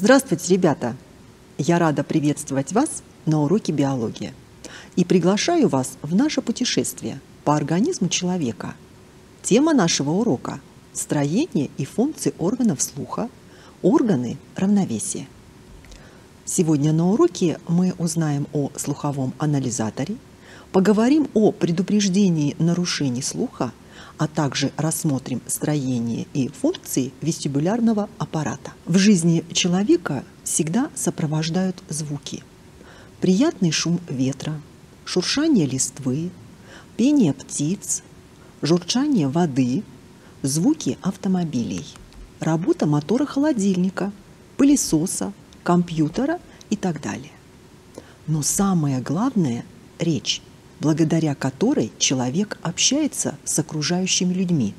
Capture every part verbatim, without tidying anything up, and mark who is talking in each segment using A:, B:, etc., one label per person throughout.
A: Здравствуйте, ребята! Я рада приветствовать вас на уроке биологии и приглашаю вас в наше путешествие по организму человека. Тема нашего урока – строение и функции органов слуха, органы равновесия. Сегодня на уроке мы узнаем о слуховом анализаторе, поговорим о предупреждении нарушений слуха, а также рассмотрим строение и функции вестибулярного аппарата. В жизни человека всегда сопровождают звуки. Приятный шум ветра, шуршание листвы, пение птиц, журчание воды, звуки автомобилей, работа мотора холодильника, пылесоса, компьютера и так далее. Но самое главное – речь, благодаря которой человек общается с окружающими людьми.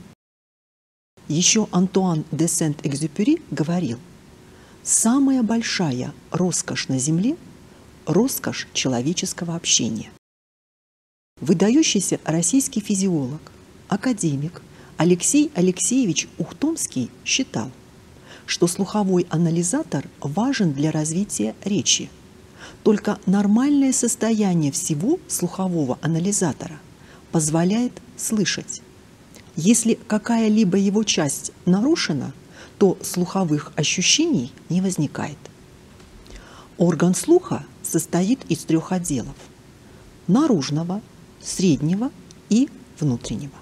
A: Еще Антуан де Сент-Экзюпери говорил: «Самая большая роскошь на земле – роскошь человеческого общения». Выдающийся российский физиолог, академик Алексей Алексеевич Ухтомский считал, что слуховой анализатор важен для развития речи. Только нормальное состояние всего слухового анализатора позволяет слышать. Если какая-либо его часть нарушена, то слуховых ощущений не возникает. Орган слуха состоит из трех отделов – наружного, среднего и внутреннего.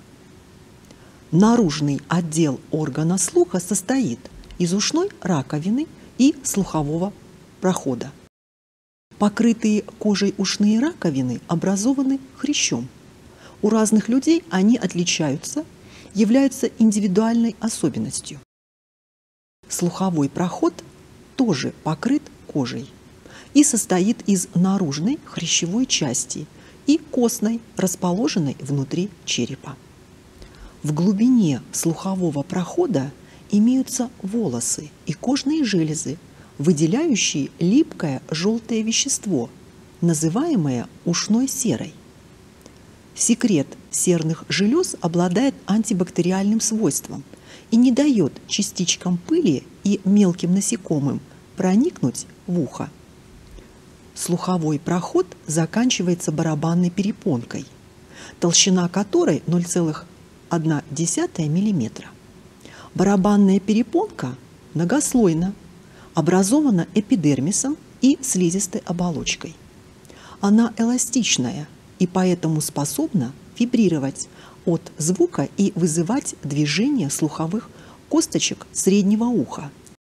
A: Наружный отдел органа слуха состоит из ушной раковины и слухового прохода. Покрытые кожей ушные раковины образованы хрящом. У разных людей они отличаются, являются индивидуальной особенностью. Слуховой проход тоже покрыт кожей и состоит из наружной хрящевой части и костной, расположенной внутри черепа. В глубине слухового прохода имеются волосы и кожные железы, выделяющие липкое желтое вещество, называемое ушной серой. Секрет серных желез обладает антибактериальным свойством и не дает частичкам пыли и мелким насекомым проникнуть в ухо. Слуховой проход заканчивается барабанной перепонкой, толщина которой ноль целых одна десятая миллиметра. Барабанная перепонка многослойна, образована эпидермисом и слизистой оболочкой. Она эластичная и поэтому способна вибрировать от звука и вызывать движение слуховых косточек среднего уха.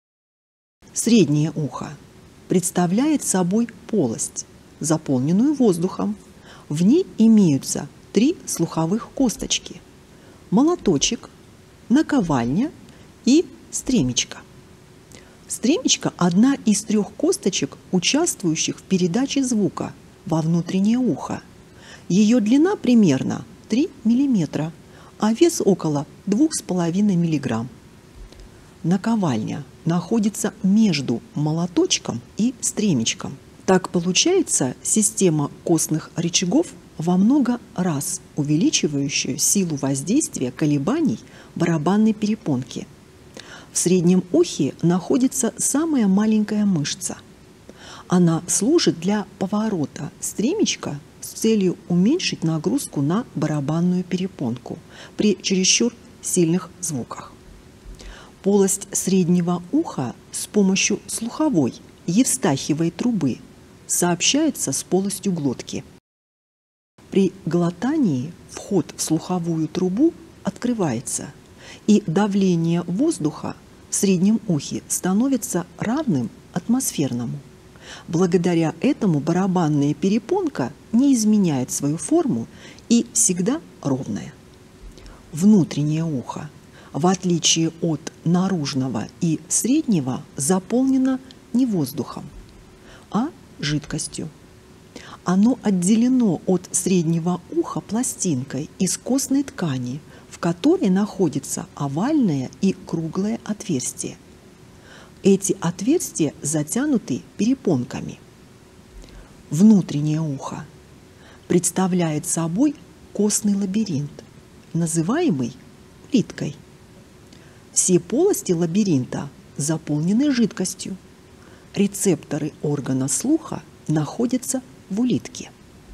A: Среднее ухо представляет собой полость, заполненную воздухом. В ней имеются три слуховых косточки – молоточек, наковальня и стремечко. Стремечко – одна из трех косточек, участвующих в передаче звука во внутреннее ухо. Ее длина примерно три миллиметра, а вес около двух с половиной миллиграмм. Наковальня находится между молоточком и стремечком. Так получается система костных рычагов во много раз увеличивающая силу воздействия колебаний барабанной перепонки. В среднем ухе находится самая маленькая мышца. Она служит для поворота стремечка с целью уменьшить нагрузку на барабанную перепонку при чересчур сильных звуках. Полость среднего уха с помощью слуховой евстахиевой трубы сообщается с полостью глотки. При глотании вход в слуховую трубу открывается, и давление воздуха в среднем ухе становится равным атмосферному. Благодаря этому барабанная перепонка не изменяет свою форму и всегда ровная. Внутреннее ухо, в отличие от наружного и среднего, заполнено не воздухом, а жидкостью. Оно отделено от среднего уха пластинкой из костной ткани, в которой находится овальное и круглое отверстие. Эти отверстия затянуты перепонками. Внутреннее ухо представляет собой костный лабиринт, называемый плиткой. Все полости лабиринта заполнены жидкостью. Рецепторы органа слуха находятся в улитке.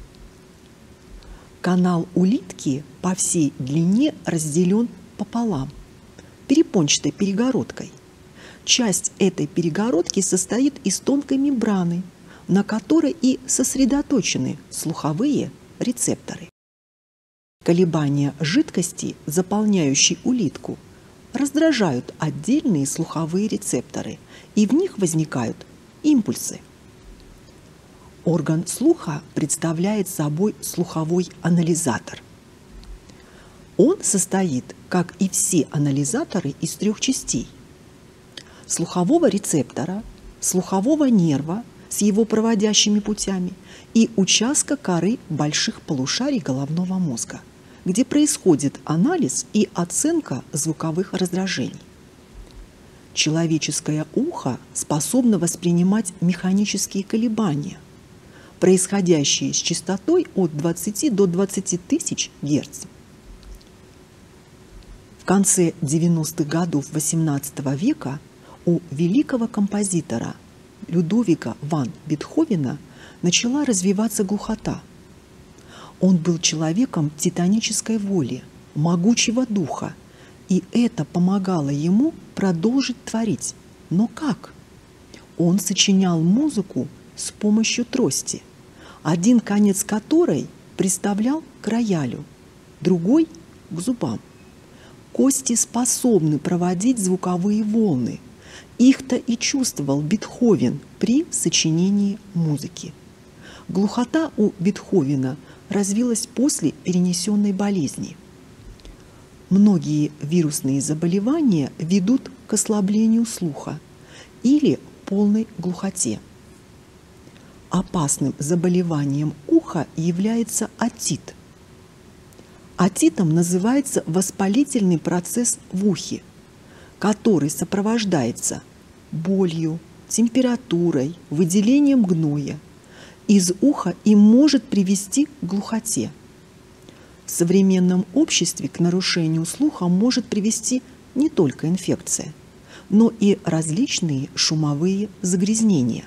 A: Канал улитки по всей длине разделен пополам перепончатой перегородкой. Часть этой перегородки состоит из тонкой мембраны, на которой и сосредоточены слуховые рецепторы. Колебания жидкости, заполняющей улитку, раздражают отдельные слуховые рецепторы, и в них возникают импульсы. Орган слуха представляет собой слуховой анализатор. Он состоит, как и все анализаторы, из трех частей: слухового рецептора, слухового нерва с его проводящими путями и участка коры больших полушарий головного мозга, где происходит анализ и оценка звуковых раздражений. Человеческое ухо способно воспринимать механические колебания, происходящие с частотой от двадцати до двадцати тысяч герц. В конце девяностых годов восемнадцатого века у великого композитора Людовика ван Бетховена начала развиваться глухота. Он был человеком титанической воли, могучего духа, и это помогало ему продолжить творить. Но как? Он сочинял музыку с помощью трости, один конец которой приставлял к роялю, другой – к зубам. Кости способны проводить звуковые волны. Их-то и чувствовал Бетховен при сочинении музыки. Глухота у Бетховена развилась после перенесенной болезни. Многие вирусные заболевания ведут к ослаблению слуха или полной глухоте. Опасным заболеванием уха является отит. Отитом называется воспалительный процесс в ухе, который сопровождается болью, температурой, выделением гноя из уха и может привести к глухоте. В современном обществе к нарушению слуха может привести не только инфекция, но и различные шумовые загрязнения.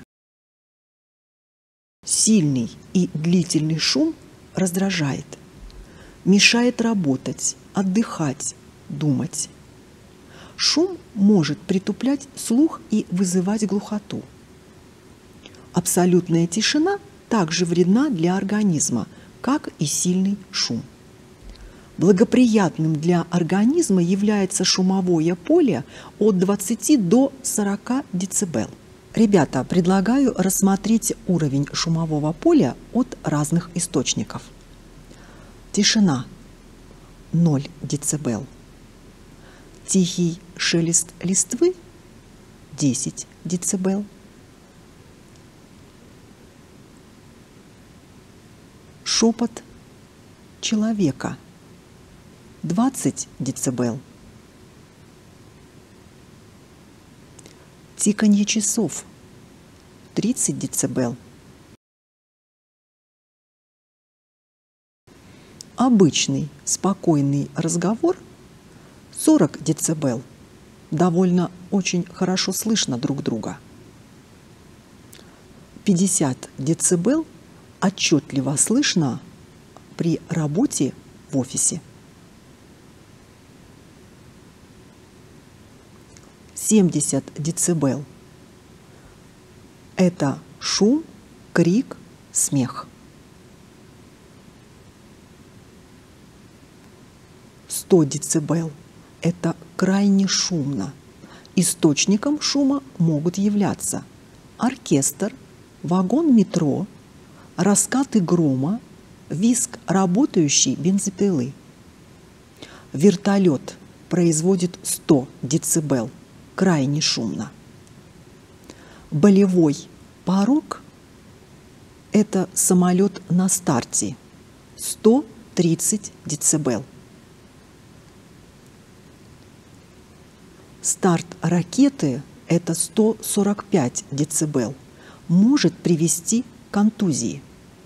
A: Сильный и длительный шум раздражает, мешает работать, отдыхать, думать. Шум может притуплять слух и вызывать глухоту. Абсолютная тишина также вредна для организма, как и сильный шум. Благоприятным для организма является шумовое поле от двадцати до сорока децибел. Ребята, предлагаю рассмотреть уровень шумового поля от разных источников. Тишина – ноль децибел. Тихий шелест листвы – десять децибел. Шепот человека – двадцать децибел. Тиканье часов – тридцать децибел. Обычный спокойный разговор – сорок децибел. Довольно очень хорошо слышно друг друга. пятьдесят децибел отчетливо слышно при работе в офисе. семьдесят децибел – это шум, крик, смех. сто децибел – это крайне шумно. Источником шума могут являться оркестр, вагон метро, раскаты грома, визг работающей бензопилы. Вертолет производит сто децибел, крайне шумно. Болевой порог – это самолет на старте, сто тридцать децибел. Старт ракеты – это сто сорок пять децибел, может привести к контузии.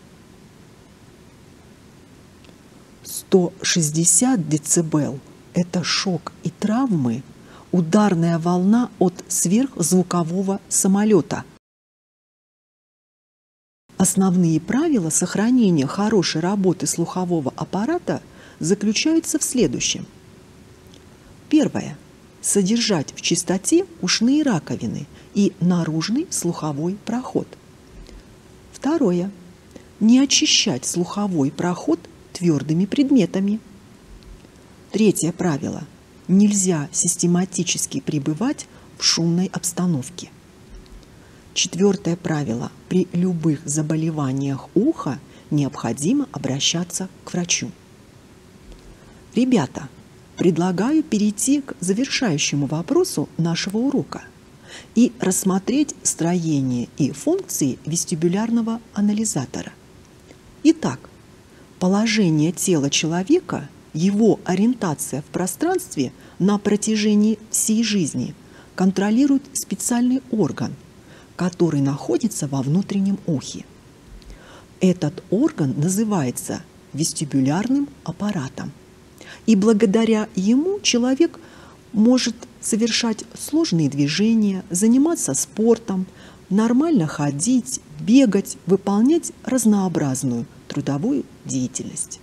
A: сто шестьдесят децибел – это шок и травмы, ударная волна от сверхзвукового самолета. Основные правила сохранения хорошей работы слухового аппарата заключаются в следующем. Первое. Содержать в чистоте ушные раковины и наружный слуховой проход. Второе. Не очищать слуховой проход твердыми предметами. Третье правило. Нельзя систематически пребывать в шумной обстановке. Четвертое правило. При любых заболеваниях уха необходимо обращаться к врачу. Ребята, предлагаю перейти к завершающему вопросу нашего урока и рассмотреть строение и функции вестибулярного анализатора. Итак, положение тела человека, его ориентация в пространстве на протяжении всей жизни контролирует специальный орган, который находится во внутреннем ухе. Этот орган называется вестибулярным аппаратом. И благодаря ему человек может совершать сложные движения, заниматься спортом, нормально ходить, бегать, выполнять разнообразную трудовую деятельность.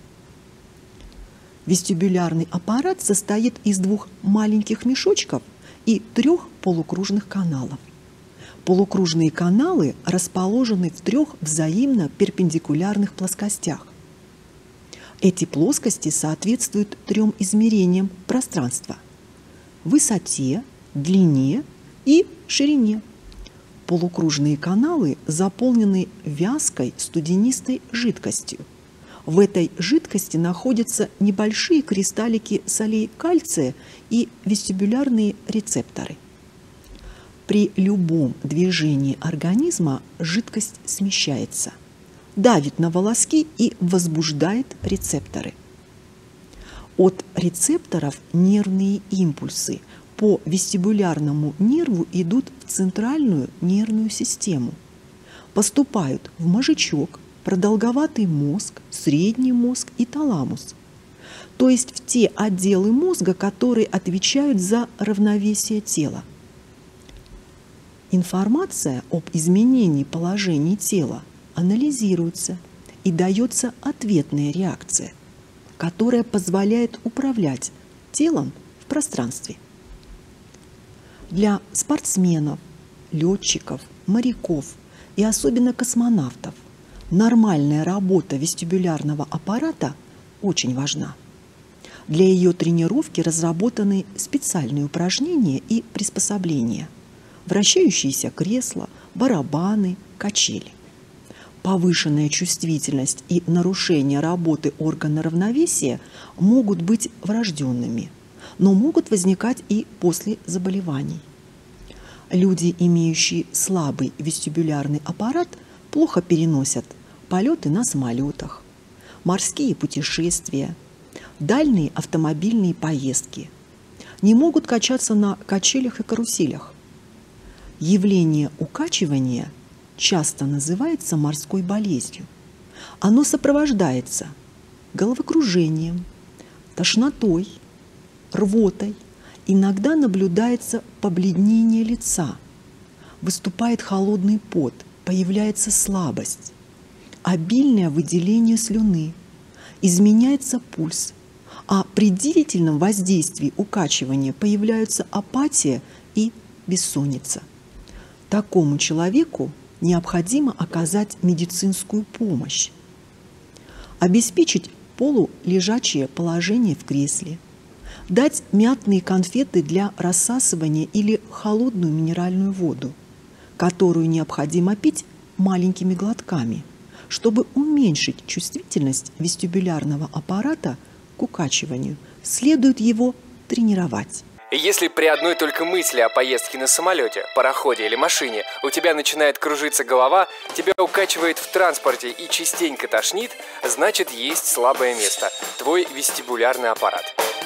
A: Вестибулярный аппарат состоит из двух маленьких мешочков и трех полукружных каналов. Полукружные каналы расположены в трех взаимно перпендикулярных плоскостях. Эти плоскости соответствуют трем измерениям пространства – высоте, длине и ширине. Полукружные каналы заполнены вязкой студенистой жидкостью. В этой жидкости находятся небольшие кристаллики солей кальция и вестибулярные рецепторы. При любом движении организма жидкость смещается, давит на волоски и возбуждает рецепторы. От рецепторов нервные импульсы по вестибулярному нерву идут в центральную нервную систему, поступают в мозжечок, продолговатый мозг, средний мозг и таламус, то есть в те отделы мозга, которые отвечают за равновесие тела. Информация об изменении положения тела анализируется и дается ответная реакция, которая позволяет управлять телом в пространстве. Для спортсменов, летчиков, моряков и особенно космонавтов нормальная работа вестибулярного аппарата очень важна. Для ее тренировки разработаны специальные упражнения и приспособления: вращающиеся кресла, барабаны, качели. Повышенная чувствительность и нарушение работы органа равновесия могут быть врожденными, но могут возникать и после заболеваний. Люди, имеющие слабый вестибулярный аппарат, плохо переносят полеты на самолетах, морские путешествия, дальние автомобильные поездки, не могут качаться на качелях и каруселях. Явление укачивания часто называется морской болезнью. Оно сопровождается головокружением, тошнотой, рвотой, иногда наблюдается побледнение лица, выступает холодный пот, появляется слабость, обильное выделение слюны, изменяется пульс, а при длительном воздействии укачивания появляются апатия и бессонница. Такому человеку необходимо оказать медицинскую помощь, обеспечить полулежачее положение в кресле, дать мятные конфеты для рассасывания или холодную минеральную воду, которую необходимо пить маленькими глотками, чтобы уменьшить чувствительность вестибулярного аппарата к укачиванию. Следует его тренировать.
B: Если при одной только мысли о поездке на самолете, пароходе или машине у тебя начинает кружиться голова, тебя укачивает в транспорте и частенько тошнит, значит, есть слабое место – твой вестибулярный аппарат.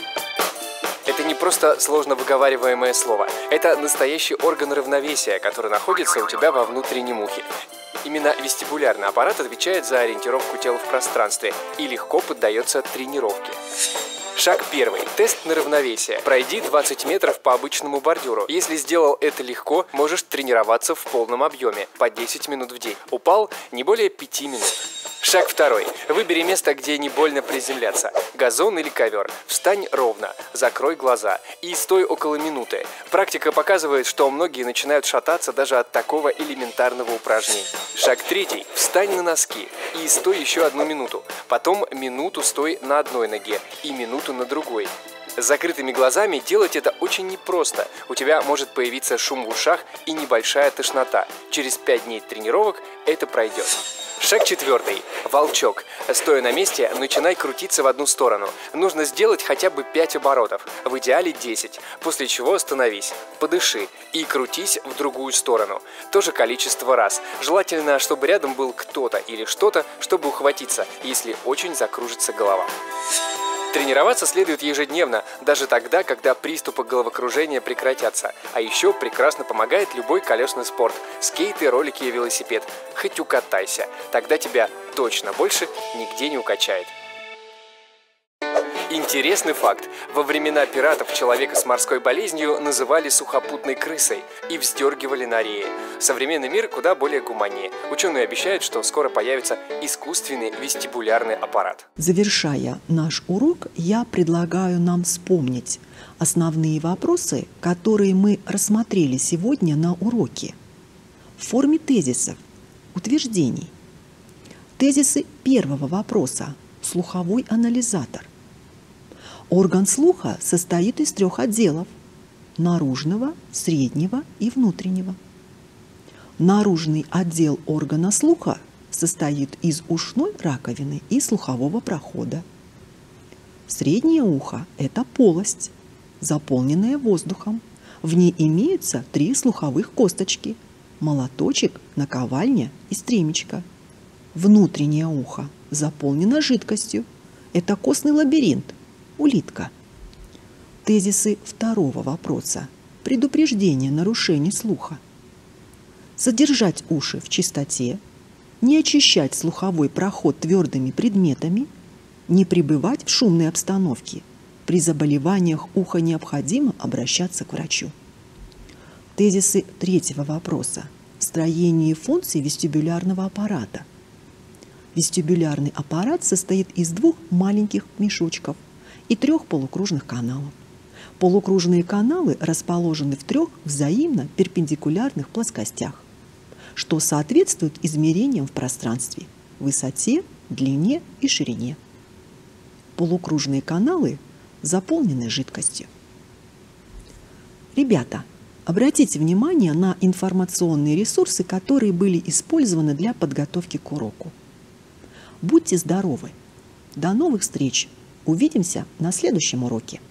B: Это не просто сложно выговариваемое слово, это настоящий орган равновесия, который находится у тебя во внутреннем ухе. Именно вестибулярный аппарат отвечает за ориентировку тела в пространстве и легко поддается тренировке. Шаг первый. Тест на равновесие. Пройди двадцать метров по обычному бордюру. Если сделал это легко, можешь тренироваться в полном объеме, по десять минут в день. Упал не более пяти минут. Шаг второй. Выбери место, где не больно приземляться. Газон или ковер. Встань ровно, закрой глаза и стой около минуты. Практика показывает, что многие начинают шататься даже от такого элементарного упражнения. Шаг третий. Встань на носки и стой еще одну минуту. Потом минуту стой на одной ноге и минуту на другой. С закрытыми глазами делать это очень непросто. У тебя может появиться шум в ушах и небольшая тошнота. Через пять дней тренировок это пройдет. Шаг четвертый. Волчок. Стоя на месте, начинай крутиться в одну сторону. Нужно сделать хотя бы пять оборотов, в идеале десять, после чего остановись, подыши и крутись в другую сторону. То же количество раз. Желательно, чтобы рядом был кто-то или что-то, чтобы ухватиться, если очень закружится голова. Тренироваться следует ежедневно, даже тогда, когда приступы головокружения прекратятся. А еще прекрасно помогает любой колесный спорт – скейты, ролики и велосипед. Хоть укатайся, тогда тебя точно больше нигде не укачает. Интересный факт. Во времена пиратов человека с морской болезнью называли сухопутной крысой и вздергивали на рее. Современный мир куда более гуманнее. Ученые обещают, что скоро появится искусственный вестибулярный аппарат.
A: Завершая наш урок, я предлагаю нам вспомнить основные вопросы, которые мы рассмотрели сегодня на уроке. В форме тезисов, утверждений. Тезисы первого вопроса. Слуховой анализатор. Орган слуха состоит из трех отделов – наружного, среднего и внутреннего. Наружный отдел органа слуха состоит из ушной раковины и слухового прохода. Среднее ухо – это полость, заполненная воздухом. В ней имеются три слуховых косточки – молоточек, наковальня и стремечко. Внутреннее ухо заполнено жидкостью – это костный лабиринт. Улитка. Тезисы второго вопроса. Предупреждение нарушений слуха. Содержать уши в чистоте, не очищать слуховой проход твердыми предметами, не пребывать в шумной обстановке. При заболеваниях уха необходимо обращаться к врачу. Тезисы третьего вопроса. Строение функций вестибулярного аппарата. Вестибулярный аппарат состоит из двух маленьких мешочков и трех полукружных каналов. Полукружные каналы расположены в трех взаимно перпендикулярных плоскостях, что соответствует измерениям в пространстве, высоте, длине и ширине. Полукружные каналы заполнены жидкостью. Ребята, обратите внимание на информационные ресурсы, которые были использованы для подготовки к уроку. Будьте здоровы! До новых встреч! Увидимся на следующем уроке.